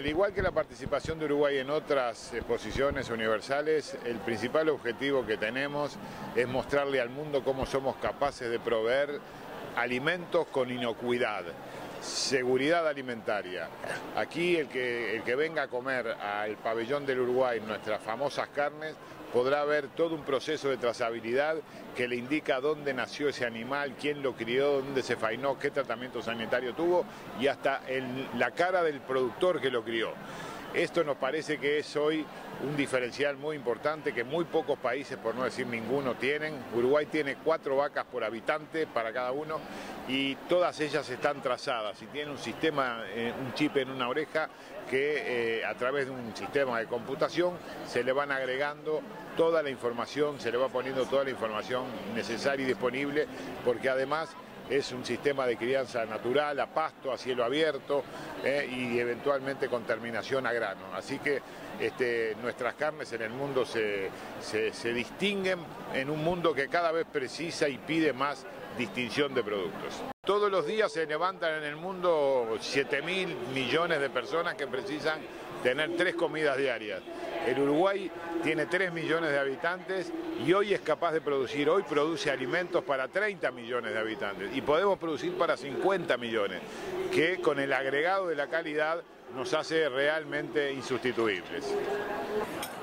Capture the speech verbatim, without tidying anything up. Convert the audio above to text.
Al igual que la participación de Uruguay en otras exposiciones universales, el principal objetivo que tenemos es mostrarle al mundo cómo somos capaces de proveer alimentos con inocuidad, seguridad alimentaria. Aquí el que, el que venga a comer al pabellón del Uruguay nuestras famosas carnes podrá ver todo un proceso de trazabilidad que le indica dónde nació ese animal, quién lo crió, dónde se faenó, qué tratamiento sanitario tuvo y hasta el, la cara del productor que lo crió. Esto nos parece que es hoy un diferencial muy importante que muy pocos países, por no decir ninguno, tienen. Uruguay tiene cuatro vacas por habitante para cada uno y todas ellas están trazadas y tienen un sistema, eh, un chip en una oreja que eh, a través de un sistema de computación se le van agregando toda la información, se le va poniendo toda la información necesaria y disponible, porque además es un sistema de crianza natural, a pasto, a cielo abierto eh, y eventualmente con terminación a grano. Así que este, nuestras carnes en el mundo se, se, se distinguen en un mundo que cada vez precisa y pide más distinción de productos. Todos los días se levantan en el mundo siete mil millones de personas que precisan tener tres comidas diarias. El Uruguay tiene tres millones de habitantes y hoy es capaz de producir, hoy produce alimentos para treinta millones de habitantes y podemos producir para cincuenta millones, que con el agregado de la calidad nos hace realmente insustituibles.